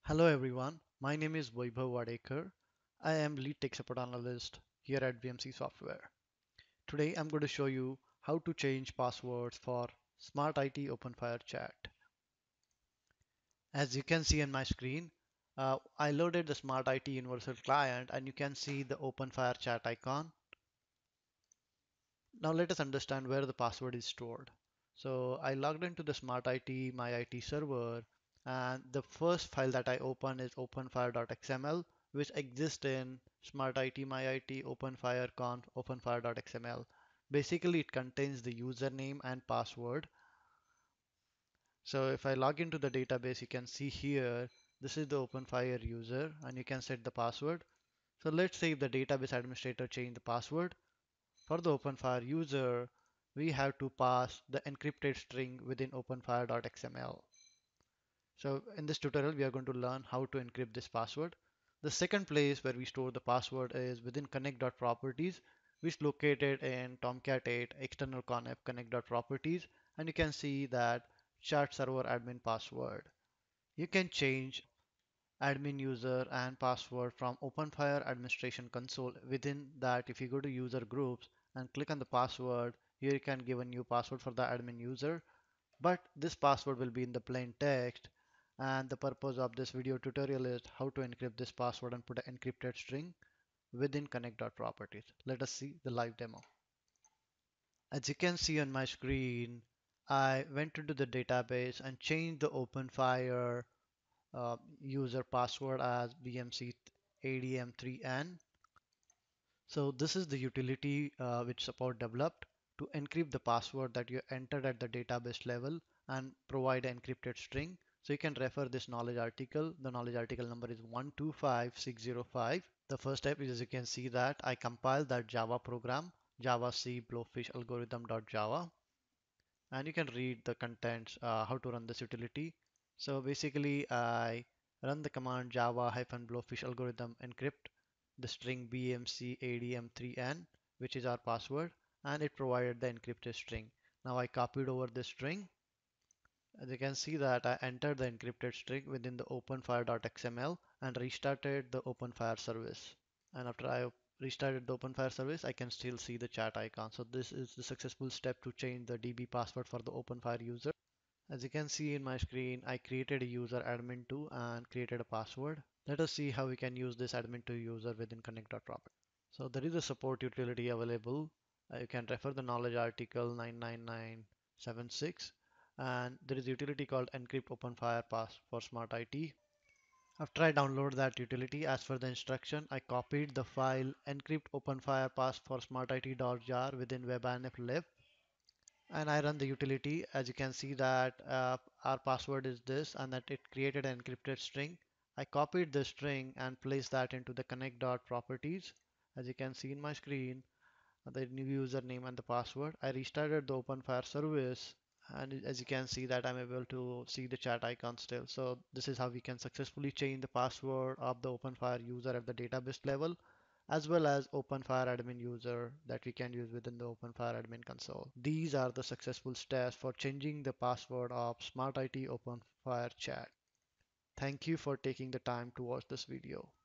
Hello everyone, my name is Vaibhav Wadekar. I am lead tech support analyst here at VMC Software. Today I'm going to show you how to change passwords for Smart IT OpenFire chat. As you can see on my screen, I loaded the Smart IT Universal Client and you can see the OpenFire chat icon. Now let us understand where the password is stored. So I logged into the Smart IT My IT server, and the first file that I open is openfire.xml, which exists in Smart IT My IT openfire conf openfire.xml. Basically it contains the username and password. So if I log into the database, you can see here this is the openfire user and you can set the password. So let's say if the database administrator change the password, for the OpenFire user, we have to pass the encrypted string within openfire.xml. So in this tutorial, we are going to learn how to encrypt this password. The second place where we store the password is within connect.properties, which is located in Tomcat 8 external conf connect.properties, and you can see that chat server admin password. You can change admin user and password from OpenFire administration console. Within that, if you go to user groups and click on the password, here you can give a new password for the admin user, but this password will be in the plain text. And the purpose of this video tutorial is how to encrypt this password and put an encrypted string within connect.properties. Let us see the live demo. As you can see on my screen, I went into the database and changed the OpenFire user password as BMC ADM3N. So this is the utility which support developed to encrypt the password that you entered at the database level and provide an encrypted string. So you can refer this knowledge article. The knowledge article number is 125605. The first step is, as you can see, that I compiled that Java program, Java C blowfish algorithm.java, and you can read the contents, how to run this utility. So basically, I run the command java-blowfish algorithm encrypt the string bmcadm3n, which is our password, and it provided the encrypted string. Now I copied over this string. As you can see that I entered the encrypted string within the openfire.xml and restarted the openfire service. And after I restarted the OpenFire service, I can still see the chat icon. So this is the successful step to change the DB password for the OpenFire user. As you can see in my screen, I created a user admin2 and created a password. Let us see how we can use this admin2 user within connect.property. So there is a support utility available. You can refer the knowledge article 99976, and there is a utility called encrypt openfire pass for smart IT. After I download that utility, as per the instruction, I copied the file encrypt openfire pass for smartit.jar within webanf lib, and I run the utility. As you can see that our password is this and that it created an encrypted string. I copied the string and placed that into the connect.properties. As you can see in my screen, the new username and the password. I restarted the OpenFire service, and as you can see that I'm able to see the chat icon still. So this is how we can successfully change the password of the OpenFire user at the database level, as well as OpenFire admin user that we can use within the OpenFire admin console. These are the successful steps for changing the password of Smart IT OpenFire chat. Thank you for taking the time to watch this video.